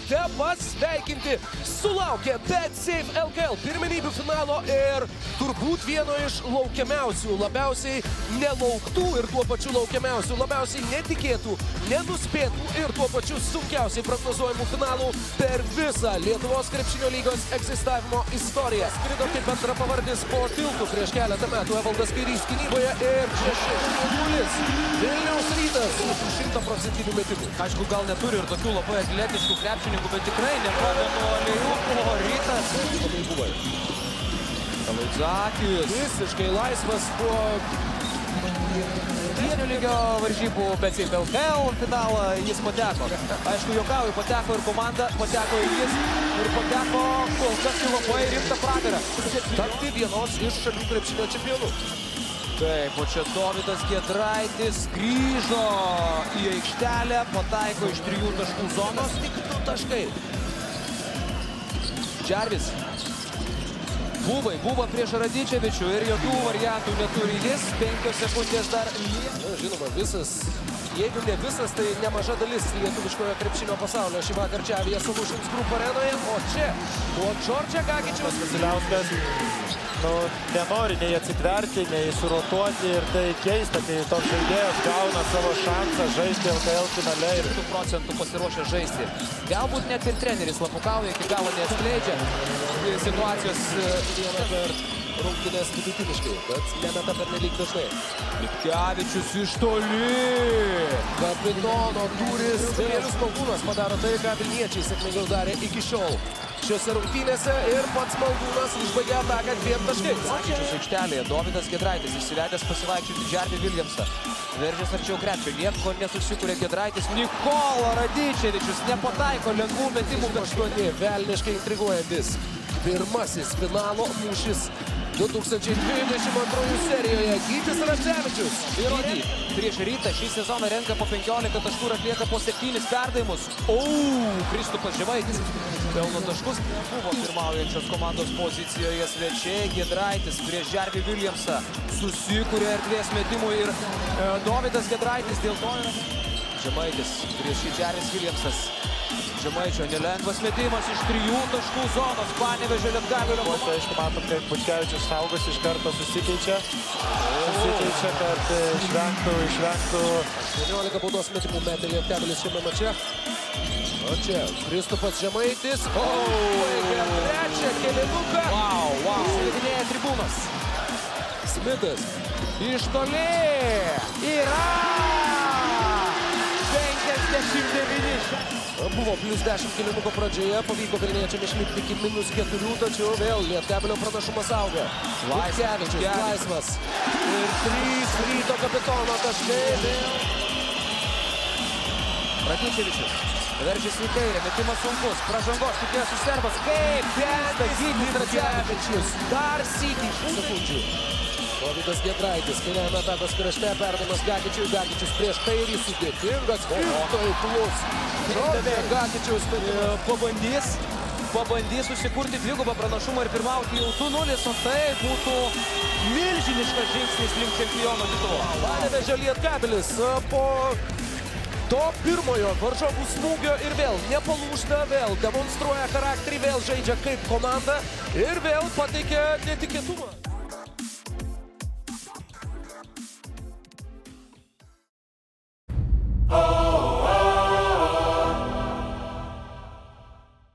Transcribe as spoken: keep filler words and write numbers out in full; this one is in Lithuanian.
te pasveikinti sulaukė BetSafe L K L pirmenybių finalo ir turbūt vieno iš laukiamiausių, labiausiai nelauktų ir tuo pačiu laukiamiausių, labiausiai netikėtų, nenuspėtų ir tuo pačiu sunkiausiai prognozuojamų finalų per visą Lietuvos krepšinio lygos egzistavimo istoriją. Skrido kaip bendrapavardis po tiltų prieš keletą metų Evaldas Kairys gynyboje ir čia šeši nulis. Vilniaus Rytas su šimtaprocentiniu metimu. Aišku, gal neturi ir tokių labai atletiškų krepšininkų, bet tikrai nepadė nuo Liejūko Rytas. Labai buvai. Kalaitzakis. Visiškai laisvas po Vieno lygio varžybų BetSafe L K L finalą jis pateko. Aišku, juokauju, pateko ir komanda, pateko ir jis ir pateko kol kas į labai rimtą pragarą. Tapti vienos iš šalių krepšinio čempionų. Taip, o čia Dovydas Giedraitis grįžo į aikštelę, pataiko iš trijų taškų zonos. Tik du taškai. Džervis. Bubai, buba prieš Radičevičių ir jokių variantų neturi jis. Penkios sekundės dar lieka. Na, žinoma, visas, jeigu ne visas, tai nemaža dalis lietuviškojo krepšinio pasaulio šį vakar čia Avia Solutions Group arenoje. O čia, o Džordžia Gagičiaus. Vasiliauskas, nu, nenori nei atsitverti, nei surotuoti ir tai keista, kai toks žaidėjas gauna savo šansą žaisti L K L finale ir šimtu procentų pasiruošę žaisti. Galbūt net ir treneris Lapukauja iki galo neatskleidžia situacijos vieną per rungtynes vidutiniškai, bet nemeta per nelik dažnai. Mitkevičius iš toli. Kapitono duris Vėlius Maldūnas padaro tai, ką vilniečiai sėkmingiau darė iki šiol šiose rungtynėse ir pats Maldūnas užbaigė ataką dviem taškais. Gagičius aikštelėje, Dovydas Giedraitis išsivedęs pasivaikščioti Džervį Williamsą. Veržės arčiau krepšio, nieko nesusikūrė Giedraitis. Nikola Radičevičius nepataiko lengvų metimų. aštuoni velniškai intriguojantis. Pirmasis finalo mūšis du tūkstančiai dvidešimt antrųjų serijoje. Gytis Radzevičius. Gytį prieš Rytą šį sezoną renka po penkiolika taškų ir atlieka po septynis perdavimus. O, Kristupas Žemaitis pelno taškus. Buvo pirmaujančios komandos pozicijoje svečiai. Giedraitis prieš Džervį Williamsą susikūrė erdvės metimų ir e, Dovydas Giedraitis dėl to yra. Žemaitis prieš šį Džervis Williamsas. Žemaičio nelengvas metimas iš trijų taškų zonos. Panevėžio Lietkavelio komanda. Aišku, matom, kaip Butkevičius saugosi, iš karto susikeičia. Susikeičia, kad išvengtų, išvengtų. aštuoniolika baudos metimų metė Lietkabelis šiame mače. O čia Kristupas Žemaitis. O, baigia trečią kėlinuką. Wow, wow. Slidinėja tribūnas. Smitas. Iš toli. Yra penkiasdešimt devyni. Buvo plius dešimt kėlinuko pradžioje, pavyko vilniečiam išlipti iki minus keturių, tačiau vėl Lietkabelio pranašumas auga. Butkevičius laisvas. Ir trys Ryto kapitono taškai. Radičevičius veržiasi į kairę, metimas sunkus, pražangos tikėjosi serbas. Kaip kesta Gytis Radzevičius. Dar sykį sekundžių. Dovydas Giedraitis, kairiajame atakos krašte, perdavimas Gagičiui, Gagičius prieš kairį, sudėtingas, tai plus. Gagičius pabandys, pabandys susikurti dvigubą pranašumą ir pirmauti jau du nulis, o tai būtų milžiniškas žingsnis link čempiono titulo. Panevėžio Lietkabelis po to pirmojo varžovų smūgio ir vėl nepalūžta, vėl demonstruoja charakterį, vėl žaidžia kaip komanda ir vėl pateikia netikėtumą.